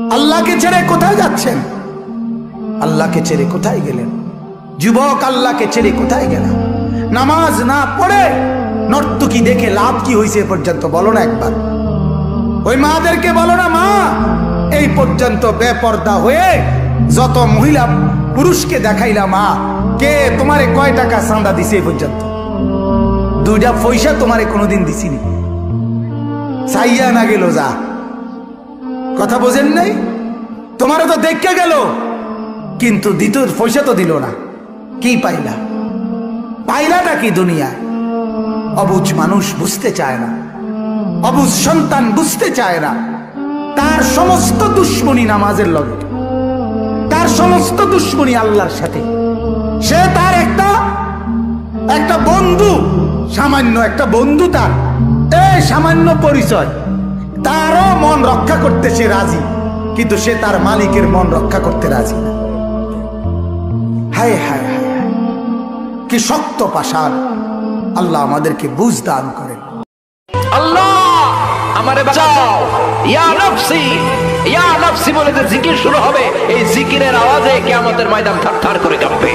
আল্লাহকে ছেড়ে কোথায় যাচ্ছেন? আল্লাহকে ছেড়ে কোথায় গেলেন? যুবক, আল্লাহকে ছেড়ে কোথায় গেলেন? নামাজ না পড়ে নর্তকী দেখে লাভ কি হয়েছে পর্যন্ত বলো না একবার। ওই মাদেরকে বলো না, মা এই পর্যন্ত বেপর্দা হয়ে যত মহিলা পুরুষকে দেখাইলা, মা কে তোমারে কয় টাকা চাঁদা দিছে এই পর্যন্ত? 2টা পয়সা তোমারে কোনোদিন দিছিনি, চাইয়া না গেল যা। কথা বোঝেন নাই? তোমারও তো দেখে গেল, কিন্তু দ্বিতীয় পয়সা তো দিল না। কি পাইলা? পাইলাটা কি দুনিয়ায়? অবুঝ মানুষ বুঝতে চায় না, অবুঝ সন্তান বুঝতে চায় না। তার সমস্ত দুশ্মনী নামাজের লগে, তার সমস্ত দুশ্মনী আল্লাহর সাথে। সে তার একটা বন্ধু, সামান্য একটা বন্ধু, তার এই সামান্য পরিচয়, তারও মন রক্ষা করতে সে রাজি, কিন্তু সে তার মালিকের মন রক্ষা করতে রাজি না। হায় হায় হায়, কি শক্ত পাষাণ! আল্লাহ আমাদেরকে বুঝ দান করেন। আল্লাহ আমারে বাঁচাও, ইয়া নফসি ইয়া নফসি বলে যে জিকির শুরু হবে, এই জিকিরের আওয়াজে কিয়ামতের ময়দান থারথার করে কাঁপবে।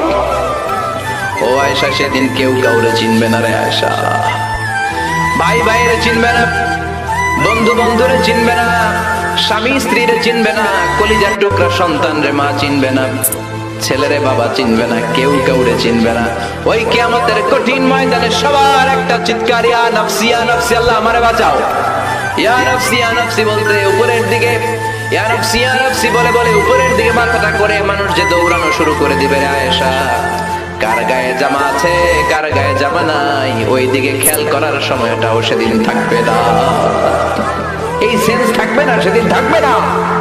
ও আয়েশা, সেদিন কেউ কাউরে চিনবে না রে আয়েশা। ভাই ভাইরে চিনবে না, বন্ধু বন্ধুরে চিনবে না, স্বামী স্ত্রীরে চিনবে না, কলিজার টুকরা সন্তান রে মা চিনবে না, ছেলেরে বাবা চিনবে না, কেউ কাউরে চিনবে না। ওই কিয়ামতের কঠিন ময়দানে সবার একটা চিৎকার, ইয়া নফসি ইয়া নফসি, আল্লাহ আমারে বাঁচাও। ইয়া নফসি ইয়া নফসি বলতে উপরের দিকে, ইয়া নফসি ইয়া নফসি বলে বলে উপরের দিকে মাথাটা করে মানুষ যে দৌড়ানো শুরু করে দিবে রে আয়েশা। কার গায়ে জামা আছে কার গায়ে জামা নাই, ওই দিকে খেয়াল করার সময়টাও সেদিন থাকবে না। এই সেন্স থাকবে না, সেদিন থাকবে না।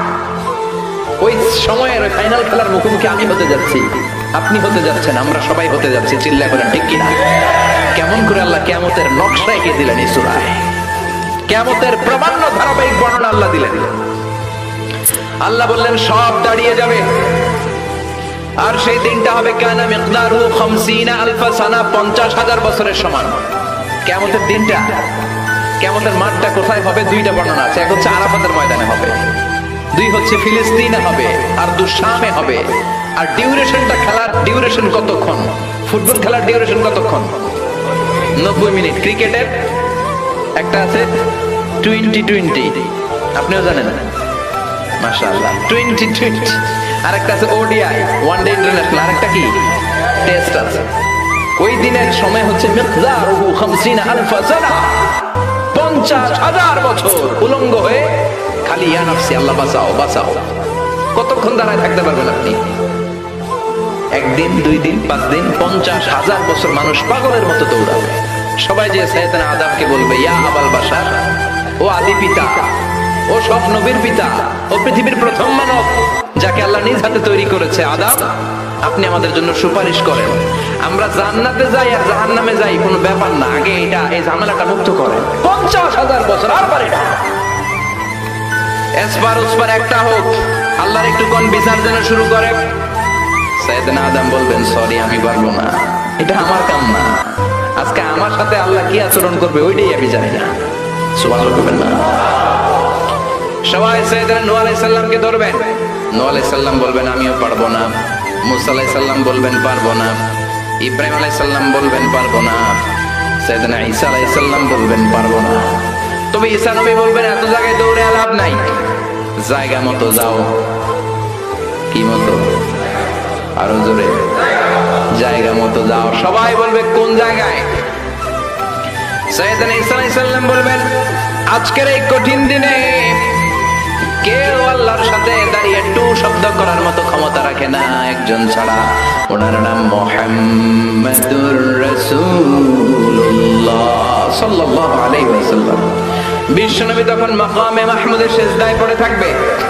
ওই সময়ের ফাইনাল খেলার মুখোমুখি আমি হতে যাচ্ছি, আপনি হতে যাচ্ছেন, আমরা সবাই হতে যাচ্ছি। চিল্লা করেন ঠিক কিনা? কেমন করে আল্লাহ কিয়ামতের নকশা এঁকে দিলেন এই সূরায়, কিয়ামতের প্রামাণ্য ধারাবাহিক বর্ণনা আল্লাহ দিলেন। আল্লাহ বললেন সব দাঁড়িয়ে যাবে, আর সেই দিনটা হবে কানা মিকদারু 50,000 সানা, 50,000 বছরের সমান। কিয়ামতের দিনটা, কিয়ামতের মাঠটা কোথায় হবে? 2টা বর্ণনা আছে। এক হচ্ছে আরাফাতের ময়দানে হবে, 2 হচ্ছে ফিলিস্তিনে হবে, আর 2 শামে হবে। আর ডিউরেশনটা, খেলার ডিউরেশন কতক্ষণ? ফুটবল খেলার ডিউরেশন কতক্ষণ? 90 মিনিট। ক্রিকেটের একটা আছে 20-20, আপনিও জানেন, মাশাআল্লাহ 20-20। আর একটা আছে ওডিআই, ওয়ান ডে ইন্টারন্যাশনাল। আর একটা কি? টেস্ট আছে। ওই দিনের সময় হচ্ছে মিকদারুহু 50,000 সানা, 50,000 বছর উলঙ্গ হয়ে খালি ইয়া নফসি, আল্লাহ বাঁচাও বাঁচাও। কতক্ষণ দাঁড়ায় থাকতে পারবেন আপনি? 1 দিন, 2 দিন, 5 দিন, 50,000 বছর মানুষ পাগলের মতো দৌড়াবে। সবাই যে সাইয়েদনা আদমকে বলবে, ইয়া আবাল বাশার, ও আদি পিতা, ও সব নবীর পিতা, ও পৃথিবীর প্রথম মানব যাকে আল্লাহ নিজ হাতে তৈরি করেছে, আদম আপনি আমাদের জন্য সুপারিশ করেন। আমরা জান্নাতে যাই আর জাহান্নামে যাই কোনো ব্যাপার না, আগে এই ঝামেলাটা মুক্ত করেন। 50,000 বছর আর পারে না। এসবার ওসবার একটা হোক, আল্লাহর একটু কোন বিচার যেন শুরু করে। সাইয়েদনা আদম বলবেন, সরি আমি পারবো না, এটা আমার কাম না। আজকে আমার সাথে আল্লাহ কি আচরণ করবে ওইটাই আমি জানি না। সুবহানাল্লাহ বলবেন না? সবাই সাইয়েদনা নূহ আলাইহিস সালামকে ধরবেন। নূহ আলাইহিস সালাম বলবেন, আমিও পারবো না। মুসা আলাইহিস সালাম বলবেন, পারবো না। ইব্রাহিম আলাইহিস সালাম বলবেন, পারবো না। সাইয়েদনা ঈসা আলাইহিস সালাম বলবেন, পারবো না। তবে ঈসা নবী বলবেন, এত জায়গায় দৌড়ে লাভ নাই, জায়গা মতো যাও। কি মতো? আরো জোরে, জায়গা মতো যাও। সবাই বলবে, কোন জায়গায়? সাইয়েদনা ঈসা আলাইহিস সালাম বলবেন, আজকের এই কঠিন দিনে কেউ আল্লাহর সাথে দাঁড়িয়ে টু শব্দ করার মতো ক্ষমতা রাখে না, একজন ছাড়া। ওনার নাম মুহাম্মাদুর রাসূলুল্লাহ সাল্লাল্লাহু আলাইহি ওয়াসাল্লাম। বিশ্বনবী তখন মাকামে মাহমুদের সিজদায় পড়ে থাকবে।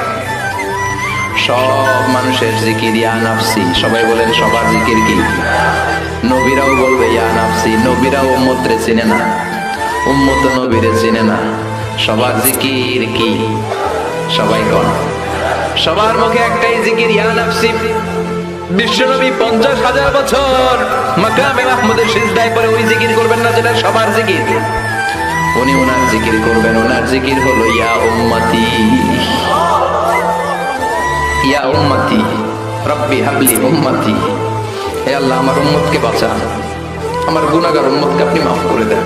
সব মানুষের জিকির ইয়া নফসি। সবাই বলেন, সবার জিকির কি? নবীরাও বলবে ইয়া নফসি। নবীরাও উম্মতরে চিনে না, উম্মত নবীরে চিনে না। সবার জিকির কি? সবাই কোন? সবার মুখে একটাই জিকির, ইয়া নফসি। বিশ্বনবী 50,000 বছর মাকামে মাহমুদের সিজদায় পড়ে ওই জিকির করবেন না যেটা সবার জিকির। উনি ওনার জিকির করবেন। ওনার জিকির হলো ইয়া উম্মতি। ইয়া উম্মতি রব্বি হাবলি উম্মতি, হে আল্লাহ আমার উম্মতকে বাঁচান, আমার গুনাহগার উম্মতকে আপনি মাফ করে দেন।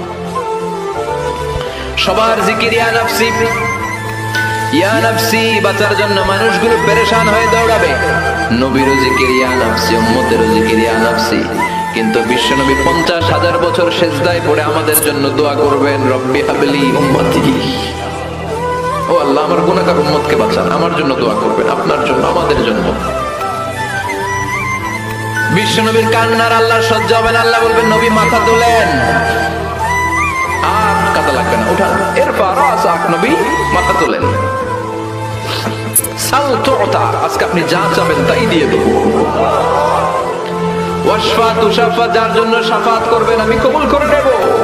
সবার জিকির ইয়া নাফসি ইয়া নাফসি, বাঁচার জন্য মানুষগুলো পেরেশান হয়ে দৌড়াবে। নবীরও জিকির ইয়া নাফসি, উম্মতেরও জিকির ইয়া নাফসি। কিন্তু বিশ্বনবী 50,000 বছর সেজদায় পড়ে আমাদের জন্য দোয়া করবেন, রব্বি হাবলি উম্মতি, ও আল্লাহ আমার গুনাহগার উম্মতকে বাঁচান, আমার জন্য দোয়া করবেন, আপনার জন্য, আমাদের জন্য। বিশ্বনবীর কান্নার আল্লাহ সহ্য হবে না, আল্লাহ বলবেন নবী মাথা তোলেন, আর কাঁদা লাগবে না, উঠান, এরপর নবী মাথা তোলেন। সাল তুতা, আজকে আপনি যা চাবেন তাই দিয়ে দেবো। ওয়াশফা তুশাফা, যার জন্য শাফাত করবেন আমি কবুল করে নেব।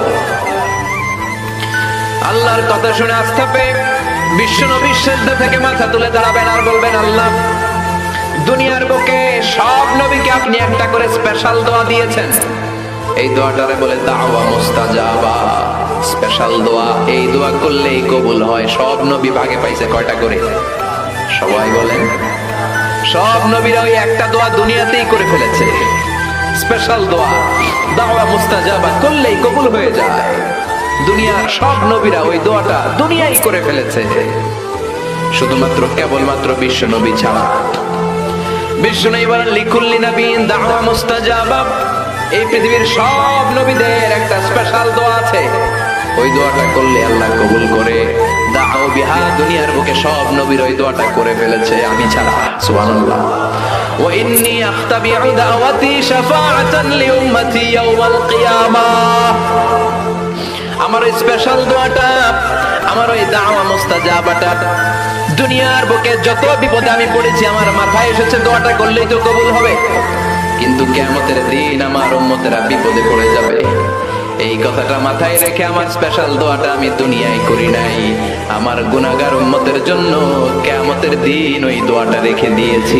আল্লাহর কথা শুনে আস্থা পেয়ে বিশ্বনবী সিজদা থেকে মাথা তুলে দাঁড়াবেন আর বলবেন, আল্লাহ দুনিয়ার বুকে সব নবীকে আপনি একটা করে স্পেশাল দোয়া দিয়েছেন, এই দোয়াটারে বলে দাওয়া মুস্তাজাবা, স্পেশাল দোয়া। এই দোয়া করলেই কবুল হয়। সব নবী ভাগে পাইছে কয়টা করে? সবাই বলেন। সব নবীরা ওই একটা দোয়া দুনিয়াতেই করে ফেলেছে, স্পেশাল দোয়া, দাওয়া মুস্তাজাবা, করলেই কবুল হয়ে যায়। দুনিয়ার সব নবীরা ওই দোয়াটা দুনিয়ায় করে ফেলেছে, শুধুমাত্র কেবলমাত্র বিশ্ব নবী ছাড়া। বিশ্ব নবী বলেন লিকুল্লি নবীন দাওয়া মুস্তাজাবা, এই পৃথিবীর সব নবীদের একটা স্পেশাল দোয়া আছে, ওই দোয়াটা করলে আল্লাহ কবুল করে। দাও বিহা, দুনিয়ার বুকে সব নবীর ওই দোয়াটা করে ফেলেছে, আমি ছাড়া। সুবহানাল্লাহ। ওয়া ইন্নী আখতাবিউ দাওয়াতি শাফাআতান লিউম্মতি ইয়াওমাল কিয়ামাহ, আমার ওই স্পেশাল দোয়াটা, আমার ওই দাওয়া মুস্তাজাবাটা দুনিয়ার বুকে যত বিপদে আমি পড়েছি আমার মাথায় এসেছে দোয়াটা করলেই তো কবুল হবে। কিন্তু কিয়ামতের দিন আমার উম্মতেরা বিপদে পড়ে যাবে, এই কথাটা মাথায় রেখে আমার স্পেশাল দোয়াটা আমি দুনিয়ায় করি নাই, আমার গুনাহগার উম্মতের জন্য কিয়ামতের দিন ওই দোয়াটা রেখে দিয়েছি।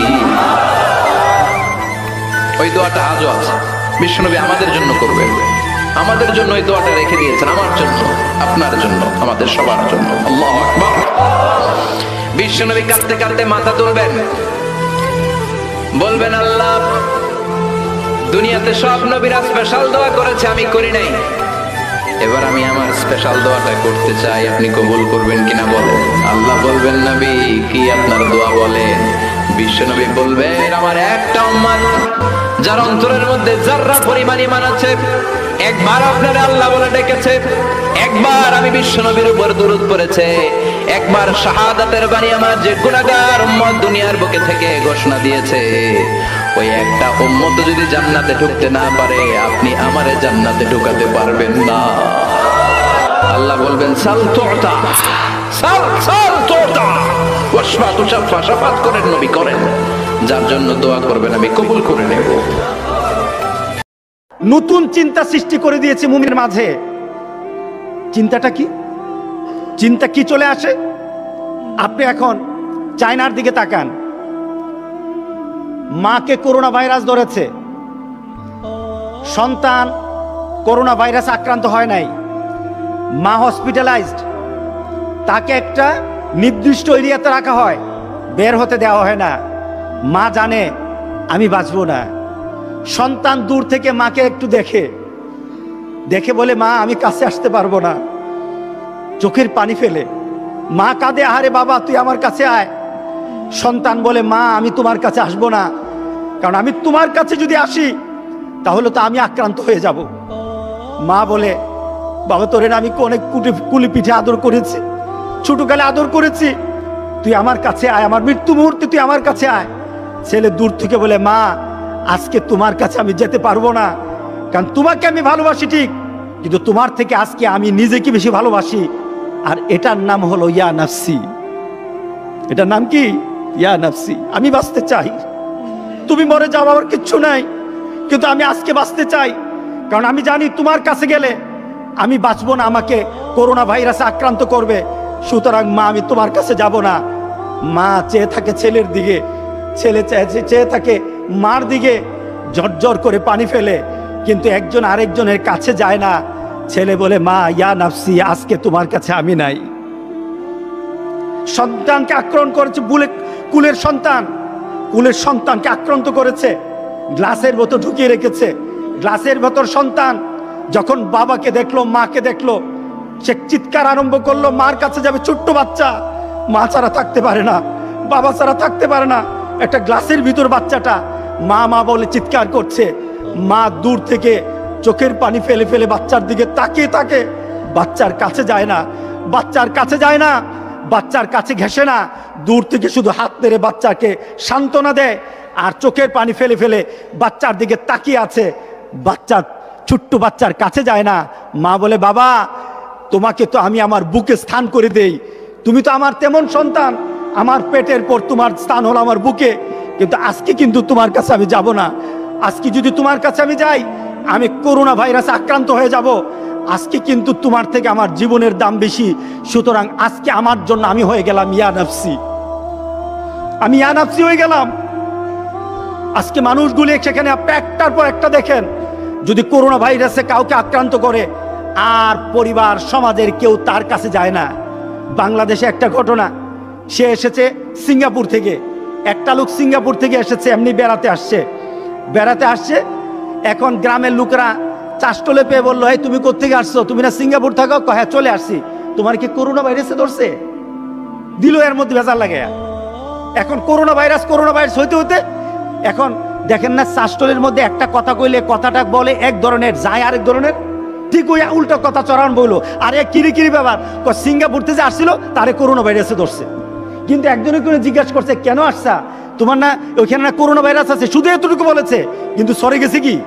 ওই দোয়াটা আজও আছে, বিশ্বনবী আমাদের জন্য করবেন, আমাদের জন্য ওই দোয়াটা রেখে দিয়েছেন, আমার জন্য, আপনার জন্য, আমাদের সবার জন্য। আল্লাহু আকবার। বিশ্বনবী কাঁদতে কাঁদতে মাথা তুলবেন, বলবেন আল্লাহ দুনিয়াতে সব নবীরা স্পেশাল দোয়া করেছে, আমি করি নাই, এবার আমি আমার স্পেশাল দোয়াটা করতে চাই, আপনি কবুল করবেন কিনা বলেন। আল্লাহ বলবেন নবী কি আপনার দোয়া বলেন? বিশ্বনবী বলবেন আমার একটা উম্মত যার অন্তরের মধ্যে যাররা পরিমাণ ঈমান আছে, একবার আপনারা আল্লাহ বলে ডেকেছে, একবার আমি বিশ্বনবীর উপর দরুদ পড়েছে, একবার শাহাদাতের বাণী আমার যে গুনাহগার উম্মত দুনিয়ার বুকে থেকে ঘোষণা দিয়েছে, ওই একটা উম্মত যদি জান্নাতে ঢুকতে না পারে আপনি আমারে জান্নাতে ঢুকাতে পারবেন না। আল্লাহ বলবেন সাল তুতা, সাল সাল তুতা, ওয়াশফা তুশাফা, শাফাত করেন নবী করেন, যার জন্য দোয়া করবেন আমি কবুল করে নেব। নতুন চিন্তা সৃষ্টি করে দিয়েছে মুমিনের মাঝে। চিন্তাটা কি? চিন্তা কি চলে আসে? আপনি এখন চায়নার দিকে তাকান, মাকে করোনা ভাইরাস ধরেছে, সন্তান করোনা ভাইরাস আক্রান্ত হয় নাই, মা হসপিটালাইজড, তাকে একটা নির্দিষ্ট এরিয়াতে রাখা হয়, বের হতে দেওয়া হয় না, মা জানে আমি বাঁচবো না। সন্তান দূর থেকে মাকে একটু দেখে দেখে বলে মা আমি কাছে আসতে পারবো না, চোখের পানি ফেলে, মা কাঁদে আহারে বাবা তুই আমার কাছে আয়। সন্তান বলে মা আমি তোমার কাছে আসবো না, কারণ আমি তোমার কাছে যদি আসি তাহলে তো আমি আক্রান্ত হয়ে যাব। মা বলে বাবা তোরে না আমি অনেক কুলি পিঠে আদর করেছি, ছোটকালে আদর করেছি, তুই আমার কাছে আয়, আমার মৃত্যু মুহূর্তে তুই আমার কাছে আয়। ছেলে দূর থেকে বলে মা আজকে তোমার কাছে আমি যেতে পারবো না, কারণ তোমাকে আমি ভালোবাসি ঠিক, কিন্তু তোমার থেকে আজকে আমি নিজেকে বেশি ভালোবাসি, আর এটার নাম হলো ইয়া নাফসি। এটার নাম কি? ইয়া নাফসি। আমি বাঁচতে চাই, তুমি মরে যাও আমার কিচ্ছু নাই, কিন্তু আমি আজকে বাঁচতে চাই, কারণ আমি জানি তোমার কাছে গেলে আমি বাঁচবো না, আমাকে করোনা ভাইরাসে আক্রান্ত করবে, সুতরাং মা আমি তোমার কাছে যাব না। মা চেয়ে থাকে ছেলের দিকে, ছেলে চেয়ে থাকে মার দিকে, ঝরঝর করে পানি ফেলে, কিন্তু একজন আরেকজনের কাছে যায় না। ছেলে বলে মা ইয়া নাফসি আজকে তোমার কাছে আমি নাই। সন্তানকে আক্রমণ করেছে, কুলের সন্তানকে আক্রান্ত করেছে, গ্লাসের ভেতর ঢুকিয়ে রেখেছে। গ্লাসের ভেতর সন্তান যখন বাবাকে দেখলো, মাকে দেখলো, সে চিৎকার আরম্ভ করলো, মার কাছে যাবে। ছোট্ট বাচ্চা, মা ছাড়া থাকতে পারে না, বাবা ছাড়া থাকতে পারে না। একটা গ্লাসের ভিতর বাচ্চাটা মা মা বলে চিৎকার করছে। মা দূর থেকে চোখের পানি ফেলে ফেলে বাচ্চার দিকে তাকিয়ে থাকে, বাচ্চার কাছে যায় না, বাচ্চার কাছে ঘেঁষে না, দূর থেকে শুধু হাত নেড়ে বাচ্চাকে সান্ত্বনা দেয় আর চোখের পানি ফেলে ফেলে বাচ্চার দিকে তাকিয়ে আছে। ছোট্ট বাচ্চার কাছে যায় না। মা বলে, বাবা তোমাকে তো আমি আমার বুকে স্থান করে দেই, তুমি তো আমার তেমন সন্তান, আমার পেটের পর তোমার স্থান হলো আমার বুকে, কিন্তু আজকে কিন্তু তোমার কাছে আমি যাব না। আজকে যদি তোমার কাছে আমি যাই, আমি করোনা ভাইরাসে আক্রান্ত হয়ে যাব। আজকে কিন্তু তোমার থেকে আমার জীবনের দাম বেশি, সুতরাং আজকে আমার জন্য আমি হয়ে গেলাম ইয়া নাফসি হয়ে গেলাম। আজকে মানুষগুলি সেখানে একটার পর একটা দেখেন, যদি করোনা ভাইরাসে কাউকে আক্রান্ত করে আর পরিবার সমাজের কেউ তার কাছে যায় না। বাংলাদেশে একটা ঘটনা, সে এসেছে সিঙ্গাপুর থেকে, একটা লোক সিঙ্গাপুর থেকে এসেছে, এমনি বেড়াতে আসছে। এখন গ্রামের লোকরা চাষটলে পেয়ে বললো, এই তুমি কোত্থেকে আসছো, তুমি না সিঙ্গাপুর থাকো? হ্যাঁ চলে আসছি। তোমার কি করোনা ভাইরাসে ধরছে? দিল এর মধ্যে ভেজাল লাগে। এখন করোনা ভাইরাস হইতে হইতে এখন দেখেন না, চাষটলের মধ্যে একটা কথা কইলে কথাটা বলে এক ধরনের, যায় আরেক ধরনের। ঠিক ওই উল্টো কথা চড়ান বইলো, আর এক কিরি ব্যাপার, সিঙ্গাপুর থেকে আসছিল তারে করোনা ভাইরাসে ধরছে। কিন্তু একজনে করে জিজ্ঞাসা করছে, কেন আসছা? তোমার না ওইখানে না করোনা ভাইরাস আছে, শুধু এতটুকু বলেছে, কিন্তু সরে গেছে কি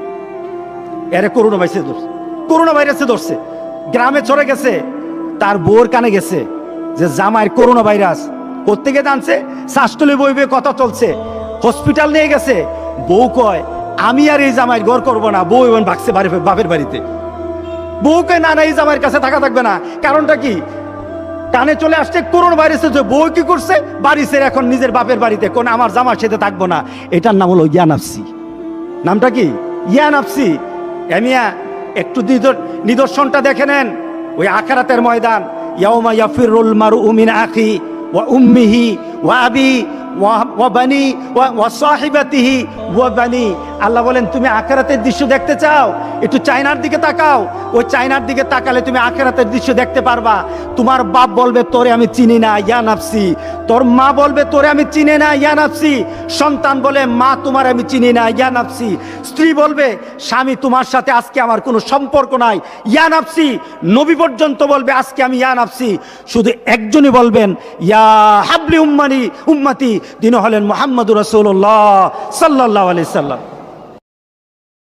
এরে করোনা ভাইরাসে ধরছে। গ্রামে চলে গেছে, তার বউর কানে গেছে যে জামাইয়ের করোনা ভাইরাস। কোত্থেকে জানছে? শাসতলে বইবে কথা চলছে, হসপিটাল নিয়ে গেছে। বউ কয়, আমি আর এই জামাইয়ের ঘর করবো না। বউ এবং ভাগছে বাপের বাড়িতে। বউ কয়, না এই জামাইয়ের কাছে থাকা থাকবে না। কারণটা কি? কানে চলে আসছে করোনা ভাইরাসে। বউ কি করছে? বাড়ি ছেড়ে এখন নিজের বাপের বাড়িতে, কোন আমার জামার সাথে থাকবো না। এটার নাম হলো ইয়া নাফসি। নামটা কি? ইয়া নাফসি। এমিয়া একটু নিদর্শনটা দেখে নেন, ওই আখিরাতের ময়দান। ইয়াউমা ইয়াফিরুল মারউ মিন আখি ওয়া উম্মিহি ওয়া আবি ওয়া বানি ওয়া সাহিবাতিহি ওয়া বানি। আল্লাহ বলেন, তুমি আখিরাতের দৃশ্য দেখতে চাও? একটু চায়নার দিকে তাকাও। ওই চায়নার দিকে তাকালে তুমি আখিরাতের দৃশ্য দেখতে পারবা। তোমার বাপ বলবে, তোরে আমি চিনি না, ইয়া নাফসি। তোর মা বলবে, তোরে আমি চিনি না, ইয়া নাফসি। সন্তান বলে, মা তোমার আমি চিনি না, ইয়া নাফসি। স্ত্রী বলবে, স্বামী তোমার সাথে আজকে আমার কোনো সম্পর্ক নাই, ইয়া নাফসি। নবী পর্যন্ত বলবে, আজকে আমি ইয়া নাফসি। শুধু একজনই বলবেন, ইয়া হাবলি উম্মতি। তিনি হলেন মুহাম্মদুর রাসূলুল্লাহ সাল্লাল্লাহু আলাইহি সাল্লাম।